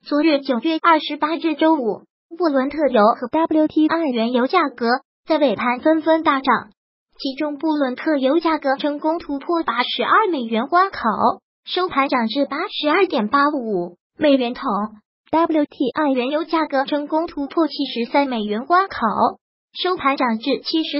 昨日9月28日周五，布伦特油和 WTI 原油价格在尾盘纷纷大涨，其中布伦特油价格成功突破82美元关口，收盘涨至 82.85 美元桶。WTI 原油价格成功突破73美元关口，收盘涨至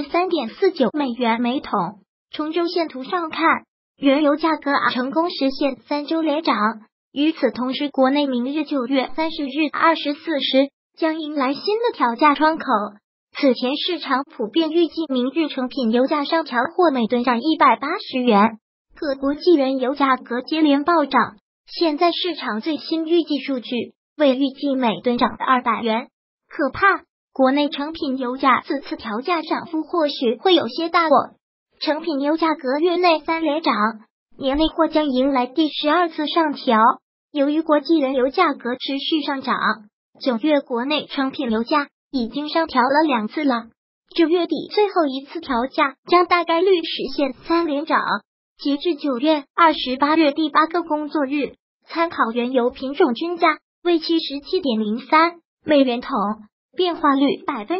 73.49 美元每桶。从周线图上看，原油价格成功实现3周连涨。与此同时，国内明日9月30日24时将迎来新的调价窗口。此前市场普遍预计明日成品油价上调或每吨涨180元，各国际原油价格接连暴涨。现在市场最新预计数据为预计每吨涨200元，可怕！国内成品油价此次调价涨幅或许会有些大哦。成品油价格月内3连涨，年内或将迎来第12次上调。由于国际原油价格持续上涨，9月国内成品油价已经上调了2次了。9月底最后一次调价将大概率实现3连涨。截至9月28日第8个工作日，参考原油品种均价为 77.03 美元桶，变化率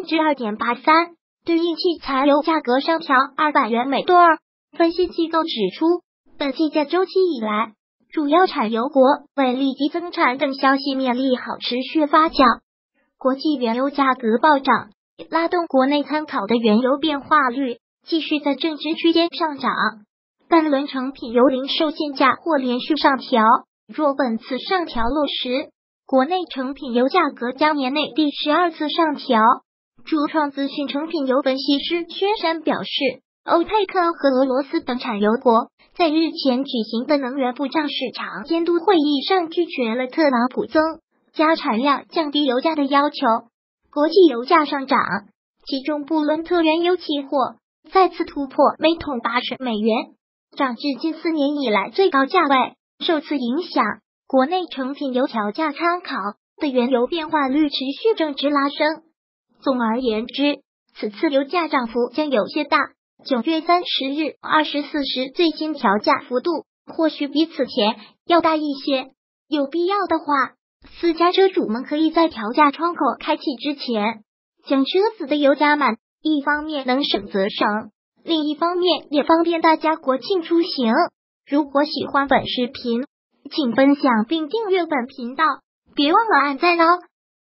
2.83%， 对应汽柴油价格上调200元每吨。分析机构指出，本计价周期以来，主要产油国为立即增产等消息面利好持续发酵，国际原油价格暴涨，拉动国内参考的原油变化率继续在正值区间上涨。单轮成品油零售限价或连续上调，若本次上调落实，国内成品油价格将年内第12次上调。主创资讯成品油分析师薛山表示，欧佩克和俄罗斯等产油国在日前举行的能源部长市场监督会议上拒绝了特朗普增加产量降低油价的要求，国际油价上涨，其中布伦特原油期货再次突破每桶80美元，涨至近4年以来最高价位。受此影响，国内成品油调价参考的原油变化率持续正值拉升。总而言之，此次油价涨幅将有些大。9月30日24时最新调价幅度或许比此前要大一些，有必要的话，私家车主们可以在调价窗口开启之前将车子的油加满，一方面能省则省，另一方面也方便大家国庆出行。如果喜欢本视频，请分享并订阅本频道，别忘了按赞哦。